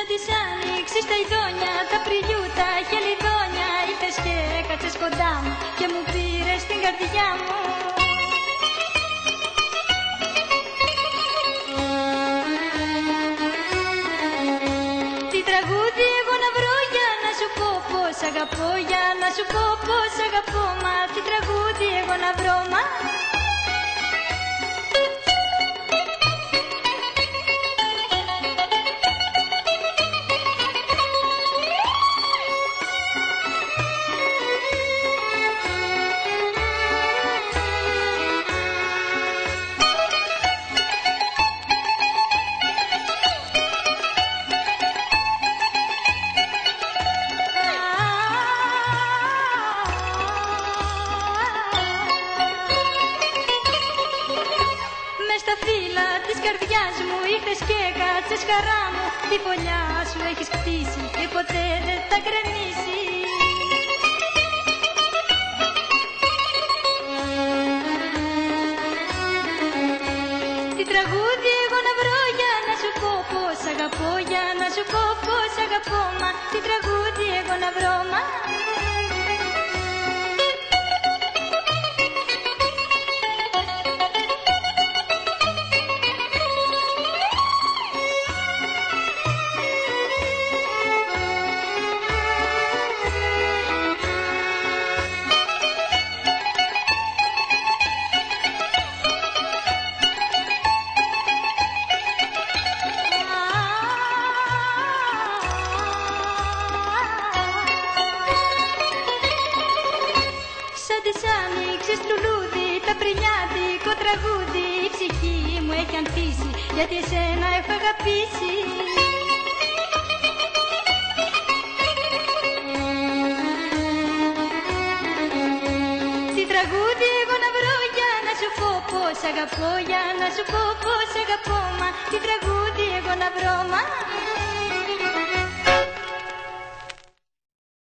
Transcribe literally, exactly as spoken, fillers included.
της άνοιξης τα ειδόνια, τα πριλιούτα, χελιδόνια, ήρθες και έκατσες κοντά μου και μου πήρες την καρδιά μου. Τι τραγούδι εγώ να βρω για να σου πω πως αγαπώ, για να σου πω πως αγαπώ, μα τι τραγούδι εγώ να βρω, μα στα φύλλα της καρδιάς μου ήρθες και κάτσες χαρά μου. Τη φωλιά σου έχεις κτίσει και ποτέ δεν θα κρεμίσει. Τι τραγούδι εγώ να βρω για να σου πω πως αγαπώ, για να σου πω πως αγαπώ, μα τι τραγούδι εγώ να βρω, μα σαν της άνοιξης λουλούδι, τα πριλιάτικο τραγούδι, η ψυχή μου έχει ανθίσει, γιατί εσένα έχω αγαπήσει. Τι τραγούδι εγώ να βρω για να σου πω πως αγαπώ, για να σου πω πως αγαπώ, μα τι τραγούδι εγώ να βρω, μα